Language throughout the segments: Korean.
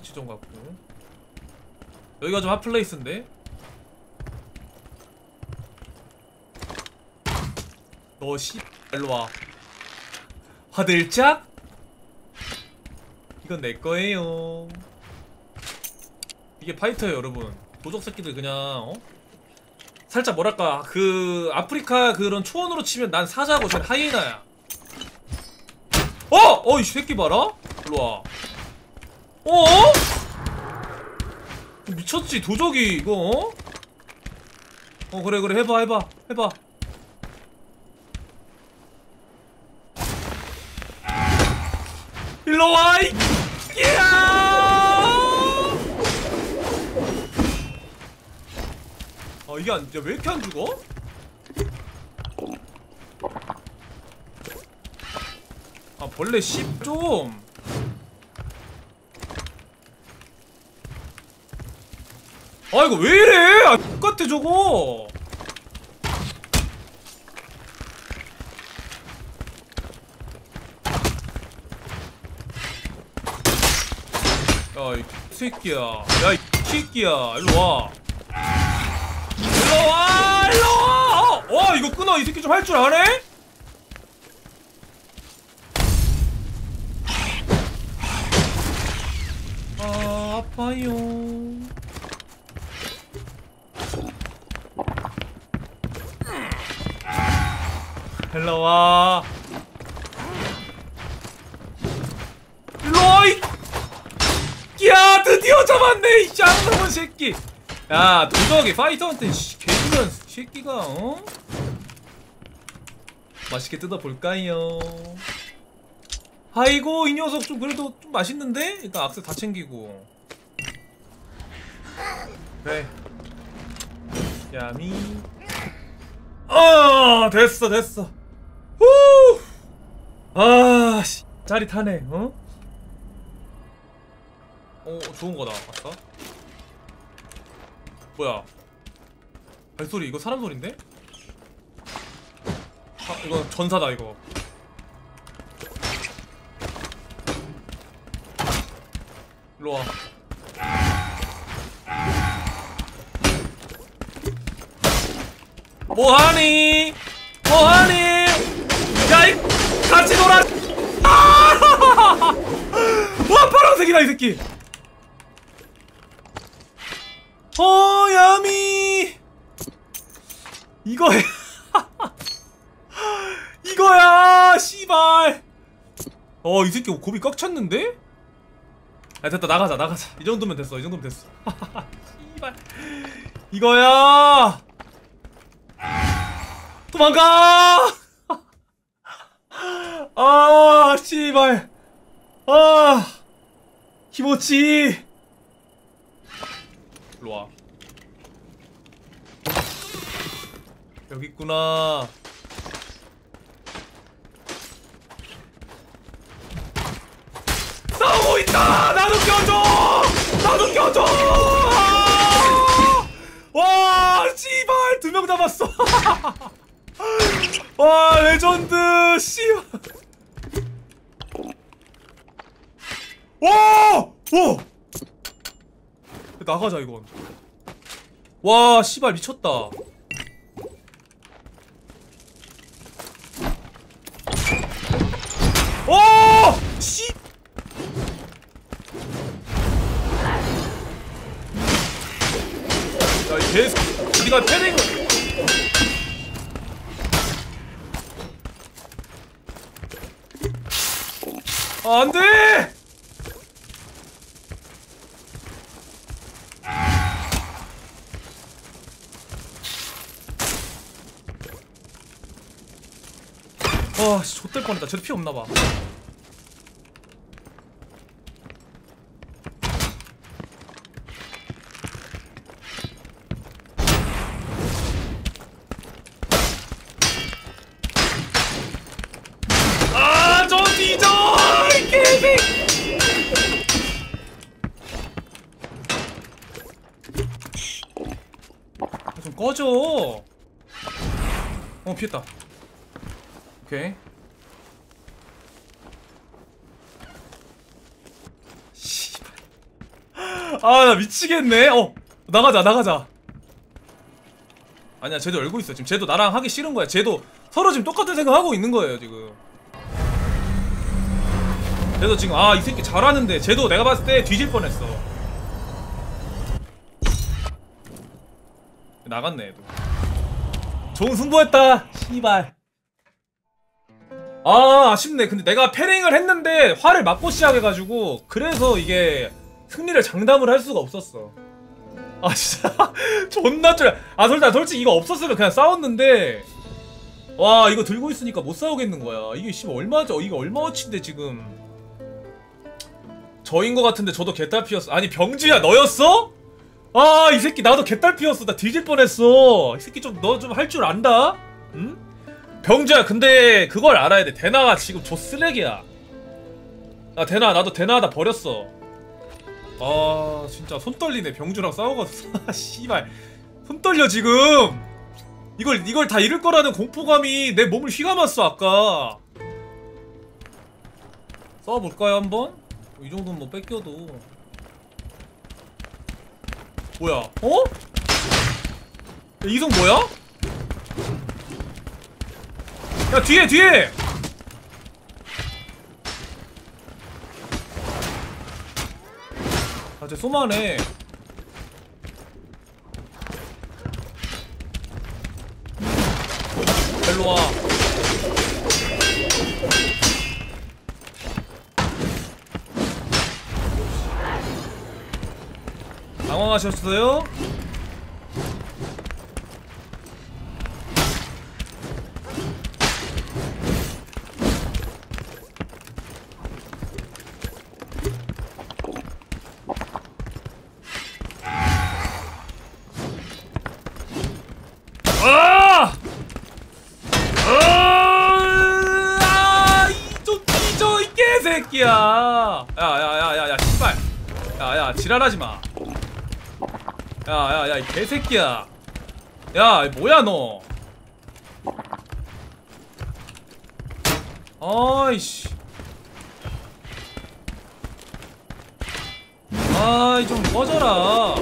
지점 같고. 여기가 좀 핫플레이스인데? 너 씨 일로와. 화들짝? 이건 내거예요. 이게 파이터예요 여러분. 도적 새끼들 그냥 살짝 뭐랄까 그 아프리카 그런 초원으로 치면 난 사자고 쟤는 하이에나야. 이 새끼 봐라? 일로와. 미쳤지 도적이 이거. 그래 해봐. 일로와 이 이게 왜 이렇게 안 죽어? 벌레 씹 좀. 이거 왜 이래? 똑같아 저거. 야 이 새끼야. 야 이 새끼야. 일로와. 일로와. 이거 끊어. 이 새끼 좀 할 줄 아네? 아파요. 일로와. 일로와. 야 드디어 잡았네 이 짱놈의 새끼. 야 도적이 파이터한테 개구면 새끼가 맛있게 뜯어볼까요? 아이고 이 녀석 좀 그래도 좀 맛있는데? 일단 악세 다 챙기고. 그래 야미. 됐어 후. 짜릿하네. 좋은거다. 아까 뭐야 발소리. 이거 사람 소린데? 이거 전사다 이거. 일로와. 뭐하니? 야이 같이 놀아. 와 파란색이다 이 새끼. 야미 이거야. 이거야 씨발. 이 새끼 고비 꽉 찼는데? 됐다 나가자. 이 정도면 됐어. 씨발 이거야. 도망가. 씨발. 키모치. 일로와. 여기 있구나. 싸우고 있다. 나도 껴줘. 와 씨발 2명 잡았어. 와 레전드 씨발. 와 나가자 이건. 와 씨발 미쳤다. 씨. 야 이 개. 우리가 패딩을. 안돼. 씨 좆될 뻔했다. 쟤도 피 없나봐. 저 뒤져! 이 개새끼! 좀 꺼져. 피했다. 오케이. 씨발. 아, 나 미치겠네. 나가자, 나가자. 아니야, 쟤도 열고 있어. 지금 쟤도 나랑 하기 싫은 거야. 쟤도 서로 지금 똑같은 생각 하고 있는 거예요, 지금. 쟤도 지금, 이 새끼 잘하는데. 쟤도 내가 봤을 때 뒤질 뻔했어. 나갔네, 얘도. 좋은 승부였다, 씨발. 아쉽네. 근데 내가 패링을 했는데 화를 맞고 시작해가지고 그래서 이게 승리를 장담을 할 수가 없었어. 진짜 존나 쫄. 솔직히 이거 없었으면 그냥 싸웠는데, 와, 이거 들고 있으니까 못 싸우겠는 거야. 이게 씨발 얼마죠? 이게 얼마어치인데 지금. 저인 거 같은데 저도 개딸피였어. 아니, 병주야, 너였어? 이 새끼 나도 개딸피였어. 나 뒤질 뻔했어. 이 새끼 너 좀 할 줄 안다? 응? 병주야, 근데 그걸 알아야 돼. 대나가 지금 조 쓰레기야. 대나, 나도 대나하다 버렸어. 진짜 손 떨리네. 병주랑 싸워가지고. 씨발 손 떨려 지금. 이걸 다 잃을 거라는 공포감이 내 몸을 휘감았어 아까. 싸워볼까요 한번? 이 정도는 뭐 뺏겨도. 뭐야? 야, 이성 뭐야? 야, 뒤에! 쟤 쏘마네. 일로와. 당황하셨어요? 이 개새끼야. 야, 씨발. 야, 지랄하지마. 야, 이 개새끼야. 야, 뭐야, 너. 아이씨. 좀 꺼져라.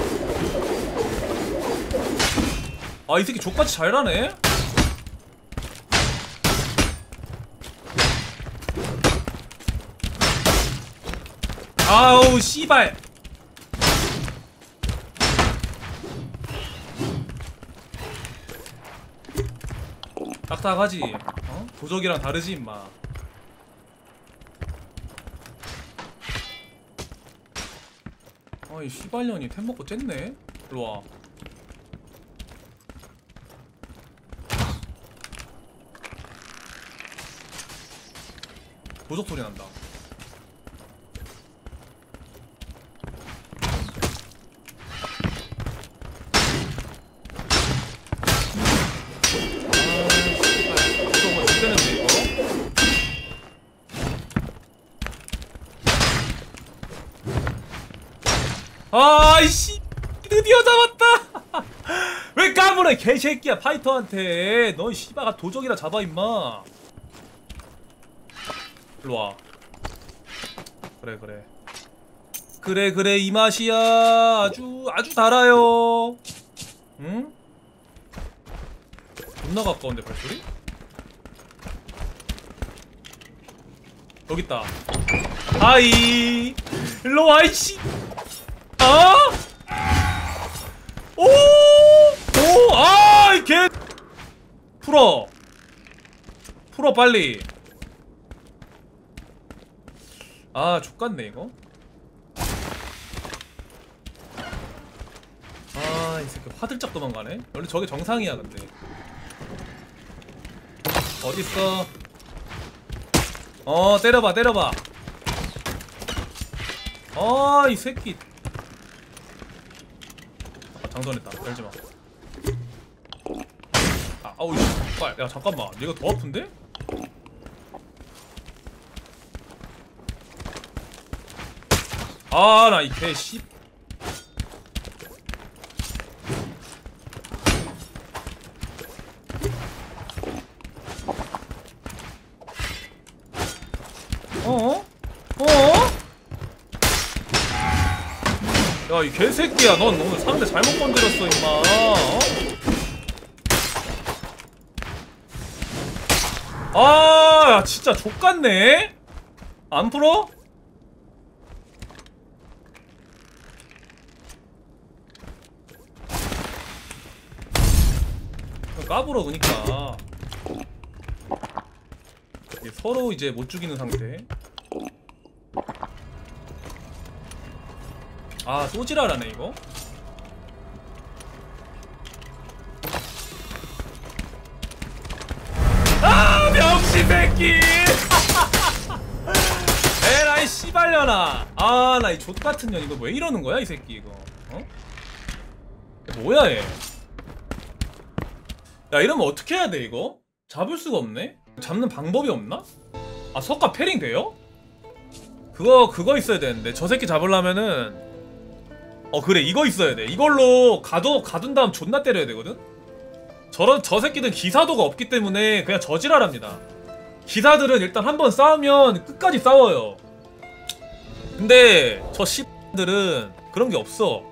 이 새끼 족같이 잘하네? 아우, 씨발. 딱딱하지? 도적이랑 다르지, 임마. 이 씨발년이 템 먹고 쨌네? 일로와. 도적 소리 난다. 아이씨, 드디어 잡았다. 왜 까불어 개새끼야. 파이터한테 너 씨바가 도적이라 잡아 임마. 일로와. 그래 이 맛이야. 아주 달아요. 응? 존나 가까운데 발소리? 여깄다. 하이 일로와 이씨. 이 개. 풀어 빨리. 족같네 이거. 이 새끼 화들짝 도망가네. 원래 저게 정상이야. 근데 어딨어? 때려봐. 이 새끼. 장전했다. 열지마. 아우 씨발. 야 잠깐만, 얘가 더 아픈데? 나 이 개씨. 야, 이 개새끼야. 넌 오늘 상대 잘못 건드렸어, 임마. 어? 아, 야, 진짜 족같네? 안 풀어? 까불어, 그니까. 서로 이제 못 죽이는 상태. 아, 또 지랄하네, 이거. 아, 병신 새끼! 에라이, 씨발려나. 아, 나 이 족같은 년, 이거 왜 이러는 거야, 이 새끼, 이거. 어? 뭐야, 얘. 야, 이러면 어떻게 해야 돼, 이거? 잡을 수가 없네? 잡는 방법이 없나? 아, 석가 패링 돼요? 그거 있어야 되는데. 저 새끼 잡으려면은 그래, 이거 있어야 돼. 이걸로 가둔 다음 존나 때려야 되거든? 저 새끼들 기사도가 없기 때문에 그냥 저지랄합니다. 기사들은 일단 한번 싸우면 끝까지 싸워요. 근데 저 씨들은 그런 게 없어.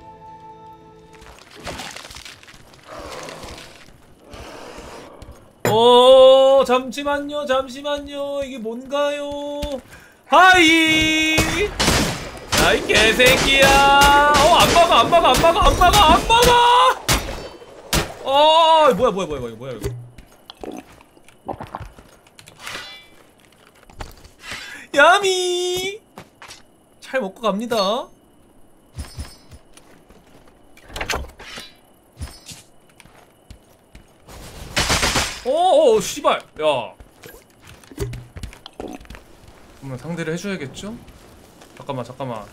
잠시만요. 이게 뭔가요? 하이! 야이 개새끼야! 안 막아! 뭐야 이거? 야미! 잘 먹고 갑니다. 씨발! 야. 그러면 상대를 해줘야겠죠? 잠깐만.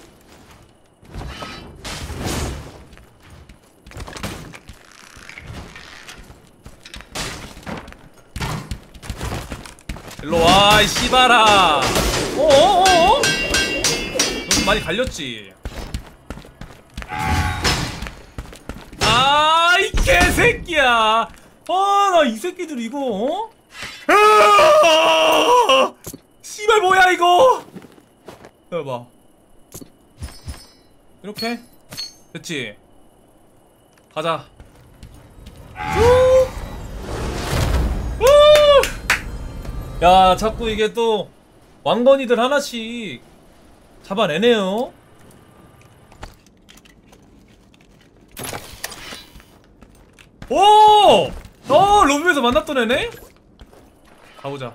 일로와, 이 씨발아! 좀 많이 갈렸지? 아, 이 개새끼야! 나 이 새끼들 이거, 씨발, 뭐야, 이거! 여봐. 이렇게? 됐지? 가자. 야, 자꾸 이게 또 왕건이들 하나씩 잡아내네요. 오! 로비에서 만났던 애네? 가보자.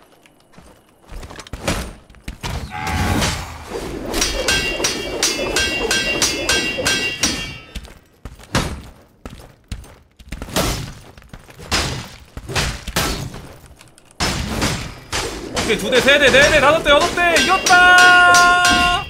오케이, 2대, 3대, 4대, 5대, 6대, 이겼다!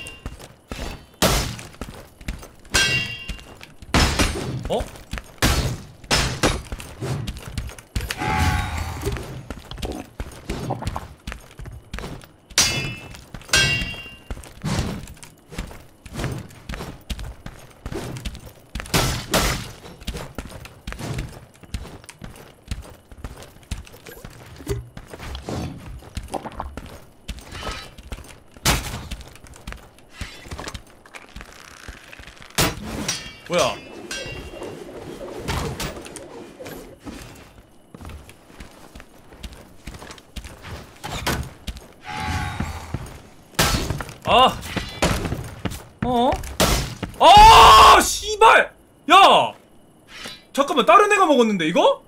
뭐야? 씨발! 야! 잠깐만, 다른 애가 먹었는데, 이거?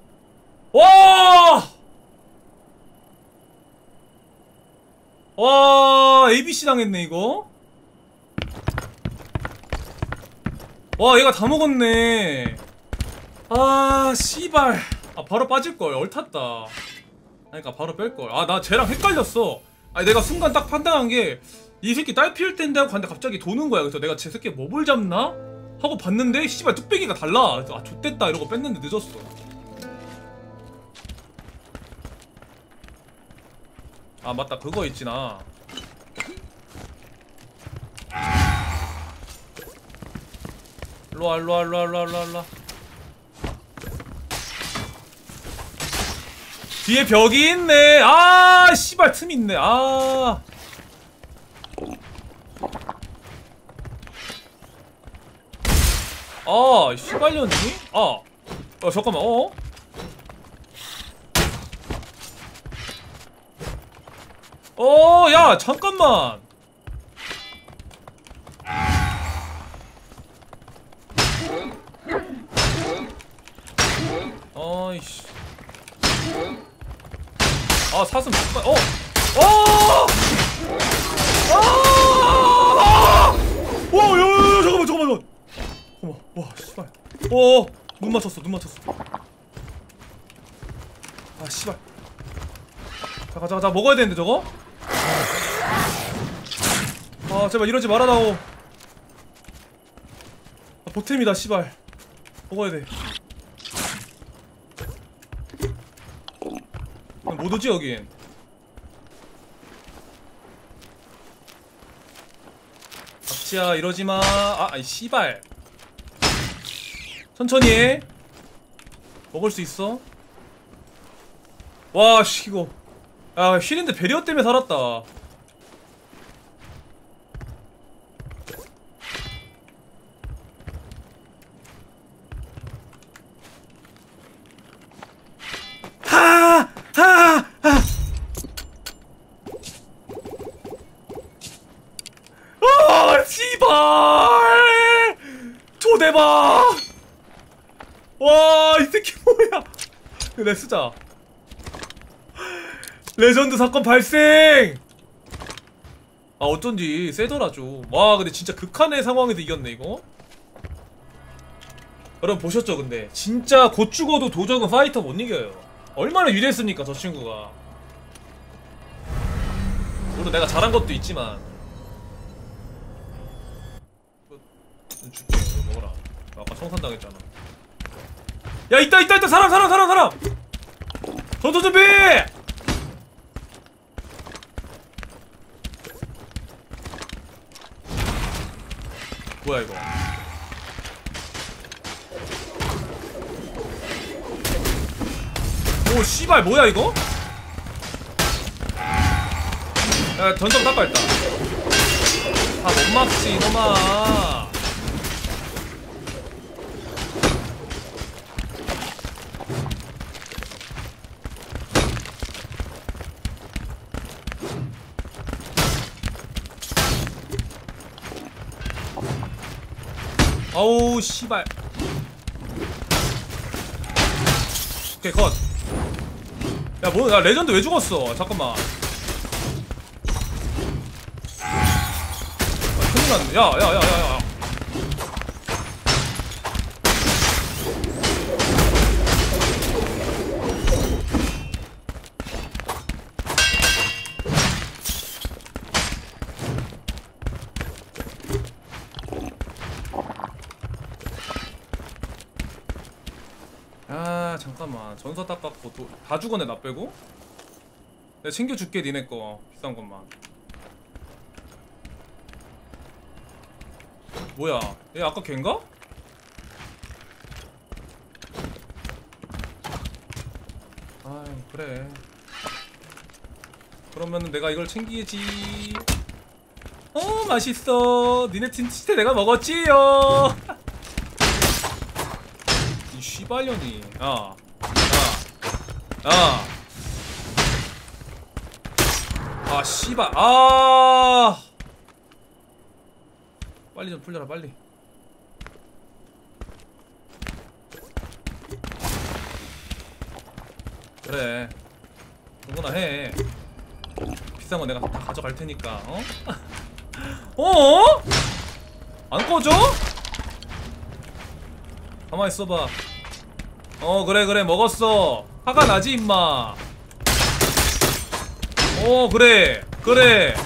ABC 당했네, 이거. 얘가 다 먹었네. 씨발. 바로 빠질걸. 얼탔다. 그러니까 바로 뺄걸. 나 쟤랑 헷갈렸어. 내가 순간 딱 판단한 게 이 새끼 딸 피울 텐데 하고 갔는데 갑자기 도는 거야. 그래서 내가 쟤 새끼 몹을 잡나? 하고 봤는데 씨발 뚝배기가 달라. 그래서 좆됐다 이러고 뺐는데 늦었어. 맞다, 그거 있지 나. 일로와. 뒤에 벽이 있네. 씨발, 틈 있네. 아 씨발년이? 잠깐만. 야 잠깐만. 아이씨. 사슴 정말. 잠깐만. 와 씨발. 눈 맞췄어. 씨발. 자 먹어야 되는데 저거? 제발 이러지 말아다오. 보탬이다 씨발. 먹어야 돼. 못 오지 여긴. 박지야 이러지마. 아이 씨발. 천천히 해. 먹을 수 있어. 와 씨 이거. 야 힐인데 베리어 때문에 살았다. 씨발! 초대박! 와, 이 새끼 뭐야? 내 쓰자. 레전드 사건 발생! 어쩐지 세더라 좀. 와, 근데 진짜 극한의 상황에서 이겼네 이거. 여러분 보셨죠? 근데 진짜 곧 죽어도 도적은 파이터 못 이겨요. 얼마나 유리했습니까 저 친구가. 물론 내가 잘한 것도 있지만. 줄게. 이거 먹어라. 아까 청산당했잖아. 야 있다 사람. 전투 준비. 뭐야 이거. 오 씨발 뭐야 이거. 야 전점 닦아 일단. 못 막지 이놈아. 아우 씨발. 오케이 컷. 야 뭐 야 레전드 왜 죽었어. 잠깐만. 큰일 났네. 야. 잠깐만. 전서 닦았고 다 죽었네 나 빼고. 내가 챙겨줄게 니네 거 비싼 것만. 뭐야 얘 아까 걘가? 아이 그래. 그러면은 내가 이걸 챙기지. 맛있어. 니네 진짜 내가 먹었지요. 이 씨발년이. 씨발. 빨리 좀 풀려라 빨리. 그래 누구나 해. 비싼 거 내가 다 가져갈 테니까. 안 꺼져? 가만히 있어봐. 그래 먹었어. 화가 나지 임마. 그래.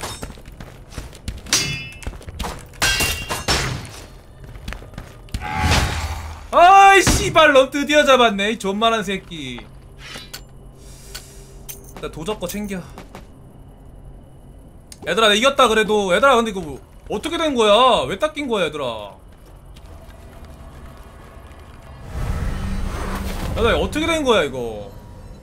아이 씨발놈 드디어 잡았네 이 존만한 새끼. 나 도적 거 챙겨. 얘들아 나 이겼다 그래도. 얘들아 근데 이거 뭐 어떻게 된 거야? 왜 닦인 거야 얘들아? 얘들아 어떻게 된 거야 이거?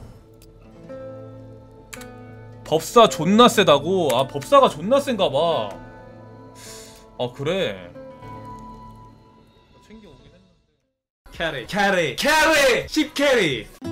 법사 존나 세다고? 법사가 존나 센가 봐. 그래. 챙겨오긴 했는데 캐리 10캐리